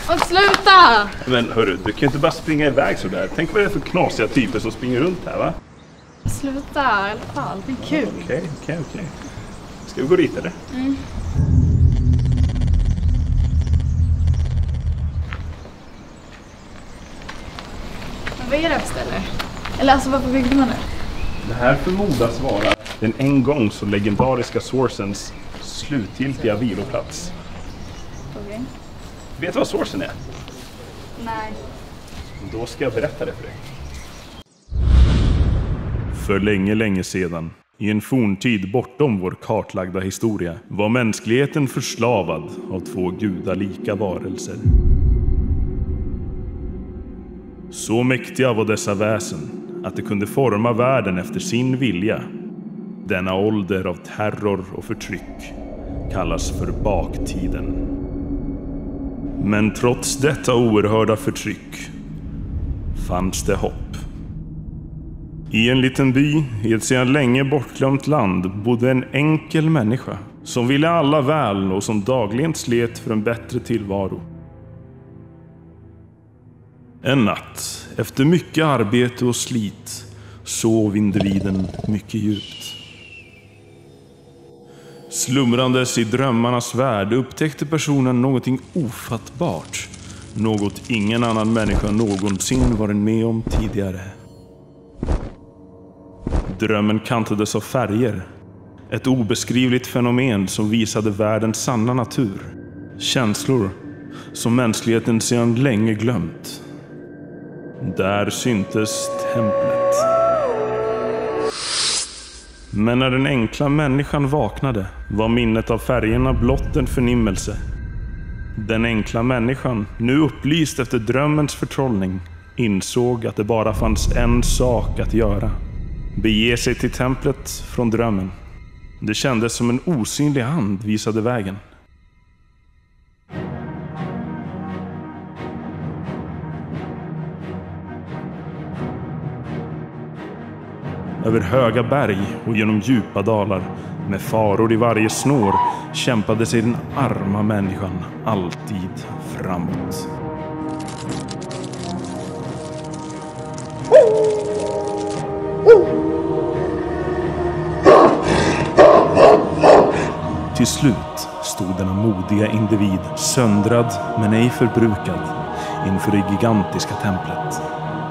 Och sluta! Men hörru, du kan ju inte bara springa iväg sådär. Tänk vad det är för knasiga typer som springer runt här, va? Sluta i alla fall, det är kul. Okej. Ska vi gå dit eller? Mm. Men vad är det här för ställe? Eller alltså varför byggde man det? Det här förmodas vara den en gång så legendariska Sourcens slutgiltiga viloplats. Okej. Vet du vad Sourcen är? Nej. Då ska jag berätta det för dig. För länge sedan, i en forntid bortom vår kartlagda historia, var mänskligheten förslavad av två gudalika varelser. Så mäktiga var dessa väsen att de kunde forma världen efter sin vilja. Denna ålder av terror och förtryck kallas för baktiden. Men trots detta oerhörda förtryck fanns det hopp. I en liten by i ett sedan länge bortglömt land bodde en enkel människa som ville alla väl och som dagligen slet för en bättre tillvaro. En natt, efter mycket arbete och slit, sov individen mycket djupt. Slumrandes i drömmarnas värld upptäckte personen någonting ofattbart. Något ingen annan människa någonsin varit med om tidigare. Drömmen kantades av färger. Ett obeskrivligt fenomen som visade världens sanna natur. Känslor som mänskligheten sedan länge glömt. Där syntes templet. Men när den enkla människan vaknade var minnet av färgerna blott en förnimmelse. Den enkla människan, nu upplyst efter drömmens förtrollning, insåg att det bara fanns en sak att göra. Bege sig till templet från drömmen. Det kändes som en osynlig hand visade vägen. Över höga berg och genom djupa dalar, med faror i varje snår, kämpade sig den arma människan alltid framåt. Till slut stod denna modiga individ, söndrad men ej förbrukad, inför det gigantiska templet.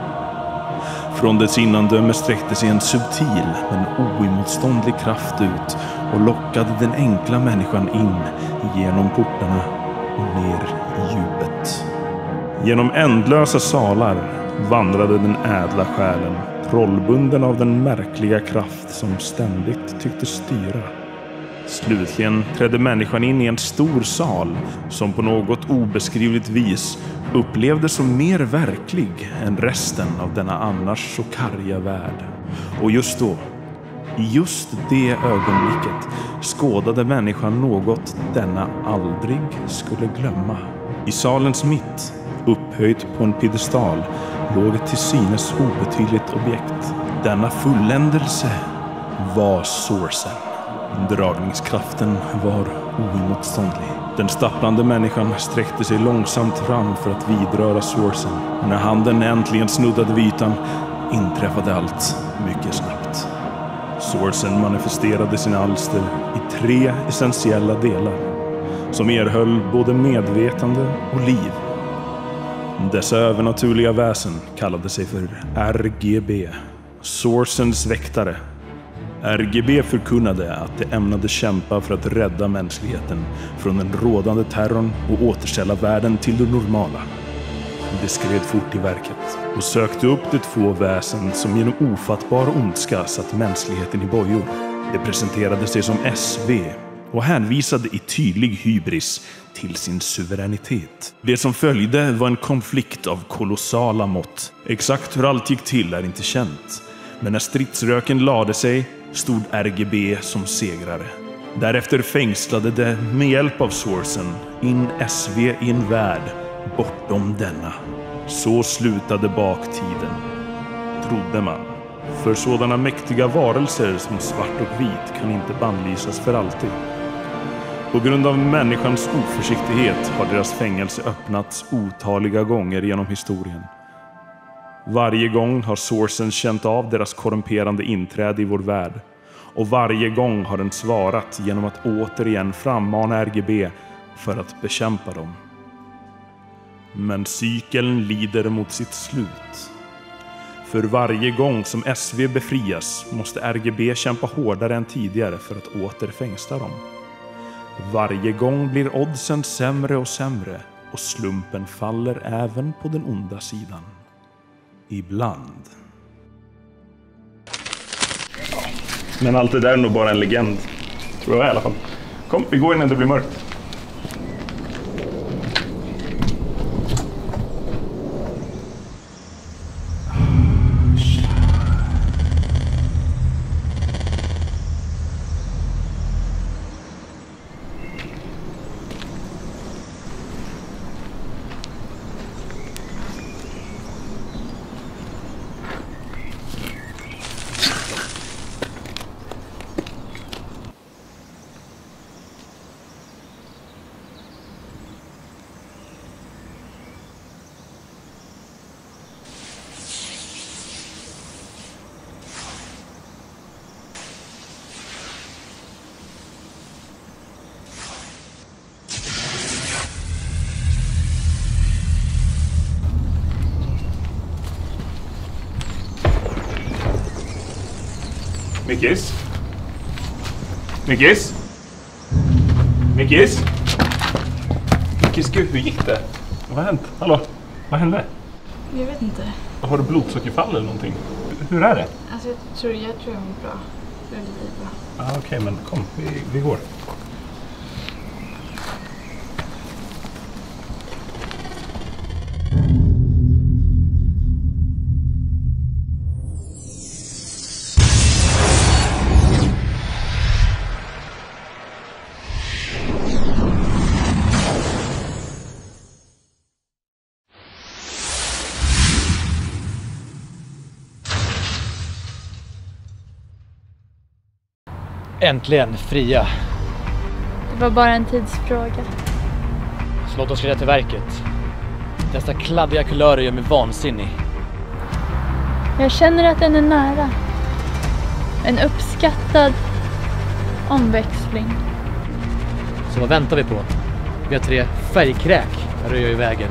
Från dess innandöme sträckte sig en subtil men oemotståndlig kraft ut och lockade den enkla människan in genom portarna och ner i djupet. Genom ändlösa salar vandrade den ädla själen, trollbunden av den märkliga kraft som ständigt tyckte styra. Slutligen trädde människan in i en stor sal som på något obeskrivligt vis upplevdes som mer verklig än resten av denna annars så karga värld. Och just då, i just det ögonblicket, skådade människan något denna aldrig skulle glömma. I salens mitt, upphöjt på en piedestal, låg ett till synes obetydligt objekt. Denna fulländelse var Sourcen. Dragningskraften var oemotståndlig. Den stapplande människan sträckte sig långsamt fram för att vidröra Sourcen. När handen äntligen snuddade vid ytan inträffade allt mycket snabbt. Sourcen manifesterade sina alster i 3 essentiella delar som erhöll både medvetande och liv. Dessa övernaturliga väsen kallade sig för RGB, Sourcens väktare. RGB förkunnade att de ämnade kämpa för att rädda mänskligheten från den rådande terrorn och återställa världen till det normala. De skred fort i verket och sökte upp de 2 väsen som genom ofattbar ondska satt mänskligheten i bojor. De presenterade sig som SV och hänvisade i tydlig hybris till sin suveränitet. Det som följde var en konflikt av kolossala mått. Exakt hur allt gick till är inte känt. Men när stridsröken lade sig stod RGB som segrare. Därefter fängslade det med hjälp av Sourcen in SV i en värld bortom denna. Så slutade baktiden, trodde man. För sådana mäktiga varelser som svart och vit kan inte bannlysas för alltid. På grund av människans oförsiktighet har deras fängelse öppnats otaliga gånger genom historien. Varje gång har Sourcen känt av deras korrumperande inträde i vår värld. Och varje gång har den svarat genom att återigen frammana RGB för att bekämpa dem. Men cykeln lider mot sitt slut. För varje gång som SV befrias måste RGB kämpa hårdare än tidigare för att åter fängsla dem. Varje gång blir oddsen sämre och sämre och slumpen faller även på den onda sidan. Ibland. Men allt det där är nog bara en legend. Tror jag i alla fall. Kom, vi går innan det blir mörkt. Mickis? Mickis? Mickis? Mickis, gud, hur gick det? Vad har hänt? Hallå? Vad hände? Jag vet inte. Har du blodsockerfall eller någonting? Hur är det? Alltså jag tror jag mår bra. Det blir bra. Okej, men kom, vi går. Äntligen fria. Det var bara en tidsfråga. Så låt oss skrida till verket. Dessa kladdiga kulörer gör mig vansinnig. Jag känner att den är nära. En uppskattad omväxling. Så vad väntar vi på? Vi har 3 färgkräk att röja i vägen.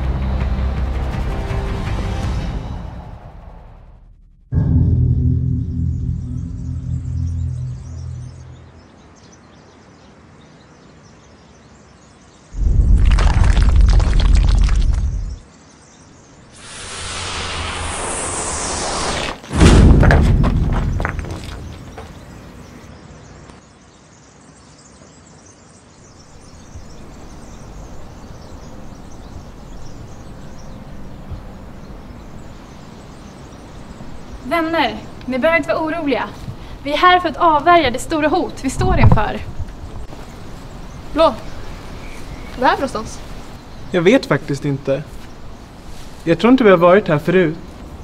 Vänner, ni behöver inte vara oroliga. Vi är här för att avvärja det stora hot vi står inför. Blå, vad är det här för någonstans? Jag vet faktiskt inte. Jag tror inte vi har varit här förut.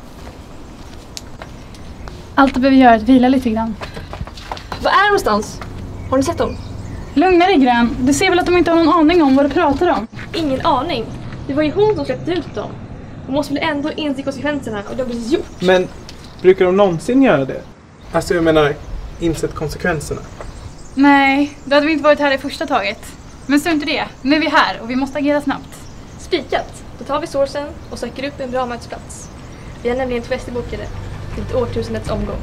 Allt du behöver göra är att vila lite grann. Vad är det någonstans? Har ni sett dem? Lugna dig Grön, du ser väl att de inte har någon aning om vad du pratar om? Ingen aning. Det var ju hon som släppte ut dem. Hon måste väl ändå inse konsekvenserna och det har precis gjort. Men brukar de någonsin göra det? Alltså jag menar, insett konsekvenserna. Nej, då hade vi inte varit här i första taget. Men så inte det, nu är vi här och vi måste agera snabbt. Spikat! Då tar vi Sourcen och söker upp en bra mötesplats. Vi har nämligen 2 fester bokade till ett årtusendets omgång.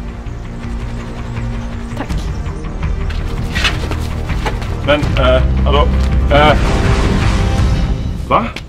Tack. Men, hallå? Va?